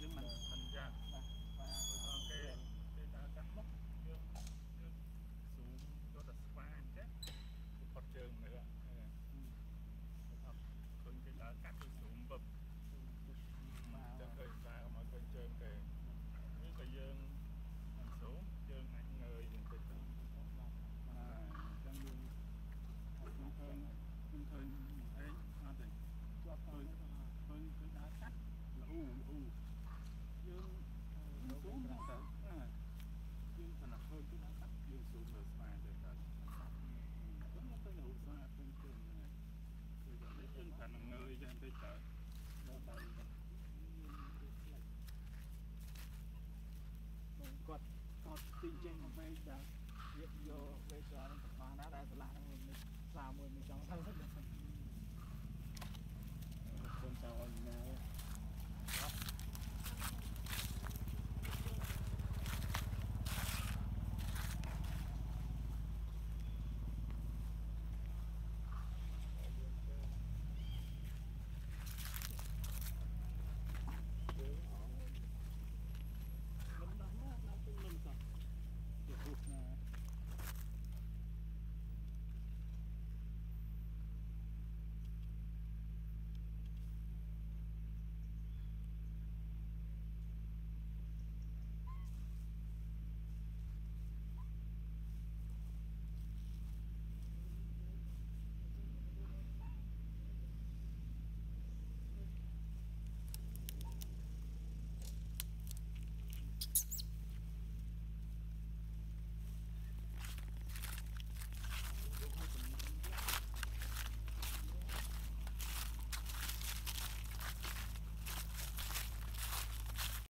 nhưng mà thành ra cái đã cắt mốc dương xuống cho đặt spa chết phật trường nữa khơi cái đã cắt cái xuống bập cho khơi ra mà khơi trơn kề với cái dương làm số trơn anh người những cái trong đường không thôi thấy sao thì khơi cái đá cắt là dương xuống đó cả dương thành là hơn cái đá cắt dương xuống rồi spa rồi cả đúng là cái đầu spa trên trường này rồi giờ lấy tinh thần là người cho anh tới chợ cọt tinh trên không phải đã việc vô về cho nó còn đã là mình làm mình trong thân rất là con chào anh